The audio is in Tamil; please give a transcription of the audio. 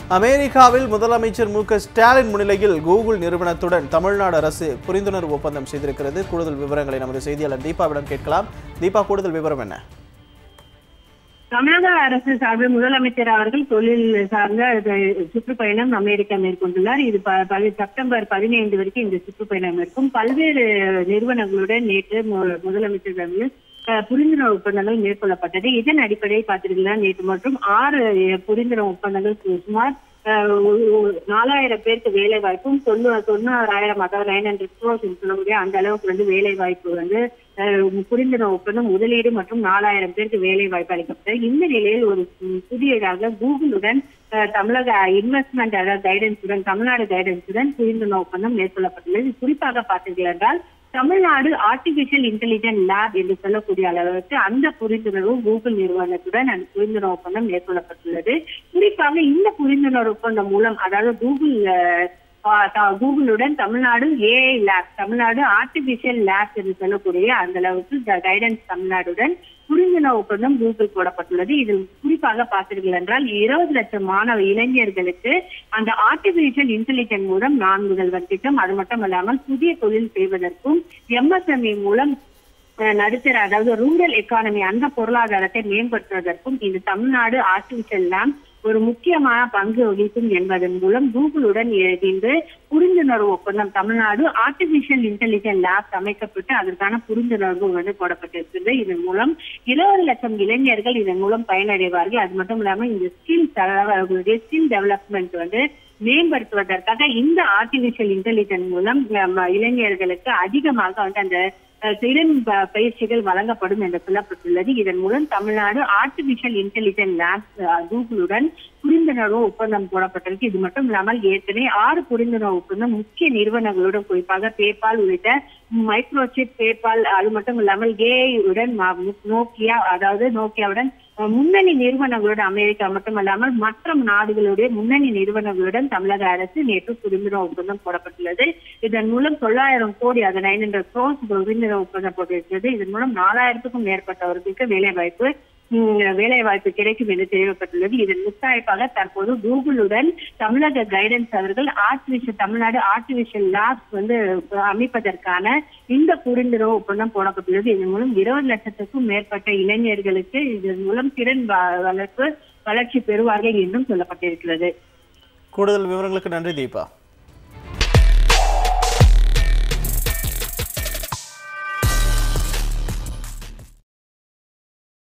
அமெரிக்காவில் முதலமைச்சர் மு.க.ஸ்டாலின் முன்னிலையில் கூகுள் நிறுவனத்துடன் தமிழ்நாடு அரசு புரிந்துணர்வு ஒப்பந்தம் செய்திருக்கிறது. கூடுதல் விவரங்களை நமது செய்தியாளர் தீபாவிடம் கேட்கலாம். தீபா, கூடுதல் விவரம் என்ன? தமிழக அரசு சார்பில் முதலமைச்சர் அவர்கள் தொழில் சார்ந்த சுற்றுப்பயணம் அமெரிக்கா மேற்கொண்டுள்ளார். இது செப்டம்பர் 15 வரைக்கும் இந்த சுற்றுப்பயணம் இருக்கும். பல்வேறு நிறுவனங்களுடன் நேற்று முதலமைச்சர் புரிந்துணர்வு ஒப்பந்தங்கள் மேற்கொள்ளப்பட்டது. இதன் அடிப்படையில் பார்த்தீங்கன்னா நேற்று மற்றும் 6 புரிந்துணர்வு ஒப்பந்தங்கள் சுமார் 4000 பேருக்கு வேலை வாய்ப்பும் 90,000 அதாவது 900 crores சொல்லக்கூடிய அந்த அளவுக்கு வேலை வாய்ப்பு புரிந்துணர்வு ஒப்பந்தம் முதலீடு மற்றும் 4000 பேருக்கு வேலை வாய்ப்பு அளிக்கப்பட்டது. இந்த நிலையில் ஒரு புதியதாக கூகுளுடன் தமிழக இன்வெஸ்ட்மெண்ட் அதாவது கைடன்ஸுடன் தமிழ்நாடு கைடன்ஸுடன் புரிந்துணர்வு ஒப்பந்தம் மேற்கொள்ளப்பட்டுள்ளது. குறிப்பாக பார்த்தீர்கள் என்றால் தமிழ்நாடு ஆர்டிபிஷியல் இன்டெலிஜென்ஸ் லேப் என்று சொல்லக்கூடிய அளவுக்கு அந்த புரிந்துணர்வு கூகுள் நிறுவனத்துடன் அந்த புரிந்துணர்வு ஒப்பந்தம் மேற்கொள்ளப்பட்டுள்ளது. குறிப்பாக இந்த புரிந்துணர்வு ஒப்பந்தம் மூலம் அதாவது கூகுளுடன் Tamil Nadu AI lab Tamil Nadu artificial lab என்று சொல்லக்கூடிய அந்த அளவுக்கு கைடன்ஸ் தமிழ்நாடுடன் புரிந்துணர்வு ஒப்பந்தம் கூகுள் போடப்பட்டுள்ளது. இதில் குறிப்பாக பார்த்தீர்கள் என்றால் 20 லட்சம் மாணவ இளைஞர்களுக்கு அந்த ஆர்டிபிஷியல் இன்டெலிஜென்ஸ் மூலம் 4 முதல்வர் திட்டம், அது மட்டுமல்லாமல் புதிய தொழில் செய்வதற்கும் எம்எஸ்எம்இ மூலம் நடுத்தர அதாவது ரூரல் எக்கானமி அந்த பொருளாதாரத்தை மேம்படுத்துவதற்கும் இந்த தமிழ்நாடு ஆர்டிபிஷியல் லேப் ஒரு முக்கியமான பங்கு வகிக்கும் என்பதன் மூலம் கூகுளுடன் இணைந்து புரிந்துணர்வு ஒப்பந்தம் தமிழ்நாடு ஆர்டிபிஷியல் இன்டெலிஜென்ஸ் லேப் அமைக்கப்பட்டு அதற்கான புரிந்துணர்வு போடப்பட்டிருக்கிறது. இதன் மூலம் 20 லட்சம் இளைஞர்கள் இதன் மூலம் பயனடைவார்கள். அது மட்டும் இல்லாமல் இந்த ஸ்கில் டெவலப்மெண்ட் மேம்படுத்துவதற்காக இந்த ஆர்டிபிஷியல் இன்டெலிஜென்ஸ் மூலம் இளைஞர்களுக்கு அதிகமாக அந்த திறன் பயிற்சிகள் வழங்கப்படும் என்று சொல்லப்பட்டுள்ளது. இதன் மூலம் தமிழ்நாடு ஆர்டிபிஷியல் இன்டெலிஜென்ஸ் லேப் கூகுளுடன் புரிந்துணர்வு ஒப்பந்தம் போடப்பட்டிருக்கு. இது மட்டும் இல்லாமல் ஏற்கனவே 6 புரிந்துணர்வு ஒப்பந்தம் முக்கிய நிறுவனங்களுடன் குறிப்பாக பேபால் உள்ளிட்ட மைக்ரோசிப் பேபால் அது மட்டும் இல்லாமல் ஏஐ உடன் நோக்கியாவுடன் முன்னணி நிறுவனங்களுடன் அமெரிக்கா மட்டுமல்லாமல் மற்ற நாடுகளுடைய முன்னணி நிறுவனங்களுடன் தமிழக அரசு நேற்று புரிந்துணர்வு ஒப்பந்தம் போடப்பட்டுள்ளது. இதன் மூலம் 900 கோடி அது 900 crores புரிந்துணர்வு ஒப்பந்தம் போட்டிருக்கிறது. இதன் மூலம் 4000க்கும் மேற்பட்டவர்களுக்கு வேலை வாய்ப்பு கிடைக்கும் என்று தெரிவிக்கப்பட்டுள்ளது. இதன் முத்தாய்ப்பாக தற்போது கூகுளுடன் தமிழக கைடன்ஸ் அவர்கள் தமிழ்நாடு ஆர்டிபிஷியல் லேப் அமைப்பதற்கான இந்த புரிந்துணர்வு ஒப்பந்தம் போடப்பட்டுள்ளது. இதன் மூலம் 20 லட்சத்துக்கும் மேற்பட்ட இளைஞர்களுக்கு இதன் மூலம் திறன் வளர்ச்சி பெறுவார்கள் என்றும் சொல்லப்பட்டிருக்கிறது. கூடுதல் விவரங்களுக்கு நன்றி தீபா.